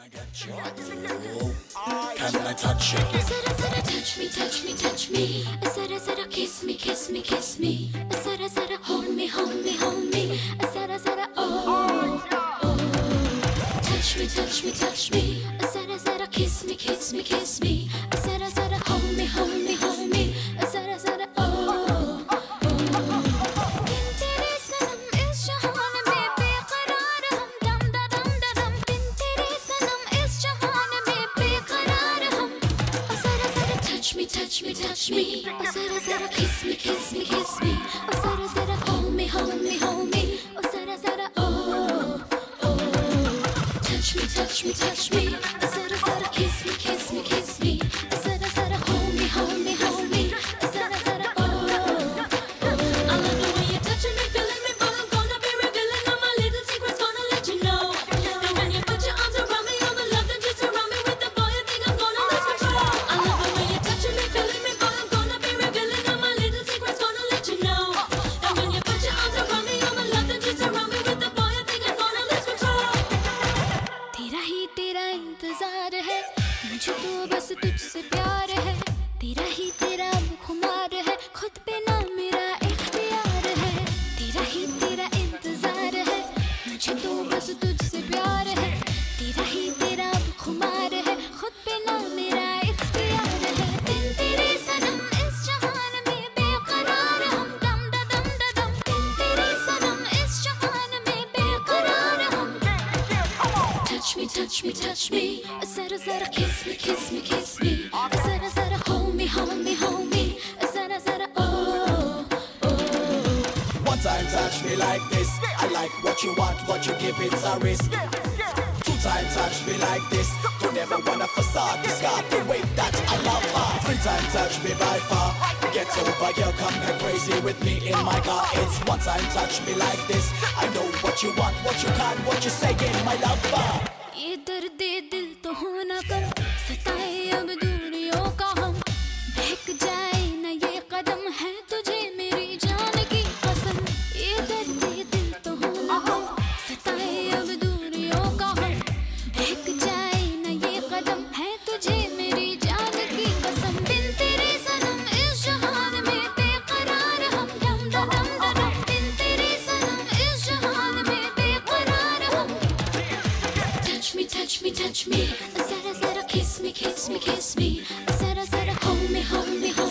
I get you? Can I touch you? Zara zara touch me, touch me, touch me. Zara zara kiss me, kiss me, kiss me. Zara zara hold me, hold me, hold me. Zara zara oh oh. Touch me, touch me, touch me. Zara zara kiss me, kiss me, kiss me. Zara zara hold me, hold me, hold me. Zara zara oh oh. बिन तेरे सनम इस जहान में बेकरार हम दम दा दम दा दम. बिन तेरे सनम इस जहान में बेकरार हम. Zara zara touch me, touch me, touch me. Zara zara kiss me, kiss me, kiss me. Zara zara hold me, hold me, hold me. Zara zara oh oh. Touch me, touch me, touch me. Zara zara kiss me, kiss me, kiss me. Zara zara hold me, hold me, hold me. Zara zara oh oh. I love the way you're touching me, feeling me, but I'm gonna be revealing all my little secrets, gonna let you know. And when you put your arms around me, all the love that you surround me with, the boy, I think I'm gonna lose control. I love the way you're touching me, feeling me, but I'm gonna be revealing all my little secrets, gonna let you know. And when you put your arms around me, all the love that you surround me with, the boy, I think I'm gonna lose control. तेरा ही तेरा इंतजार है, मुझे तो बस तुझसे प्यार है. तेरा ही तेरा खुमार है, खुद पे ना मेरा इख्तियार है. तेरा ही तेरा इंतजार है, मुझे तो बस तुझसे प्यार है. तेरा ही तेरा खुमार है, खुद पे ना मेरा इख्तियार है. बिन तेरे सनम इस जहान में बेकरार हम दम दा दम दा दम. बिन तेरे सनम इस जहान में बेकरार हम. Touch me, touch me, touch me. Zara zara kiss me, kiss me, kiss me. Zara zara hold me, hold me, hold me. Zara zara oh oh. One time touch me like this. I like what you want, what you give, it's a risk. Two time touch me like this. Don't ever wanna facade, discard the way that I love her. Three time touch me by far. Get over here, come get crazy with me in my car. It's one time touch me like this. I know what you want, what you can't, what you saying, my lover. ये दर्द दिल तो होना कम, सताए अब दूरियों का हम. बहक जाए ना ये कदम, है तुझे मेरी जान की कसम. ये दर्द दिल तो होना कम, सताए अब दूरियों का हम. बहक जाए ना ये कदम, है तुझे मेरी जान की कसम. बिन तेरे सनम इस जहान में बेकरार हम दम दा दम दा दम. बिन तेरे सनम इस जहान में बेकरार हम. Touch me, touch me, touch me. Zara zara kiss me, kiss me, kiss me. Zara zara hold me, hold me, hold me.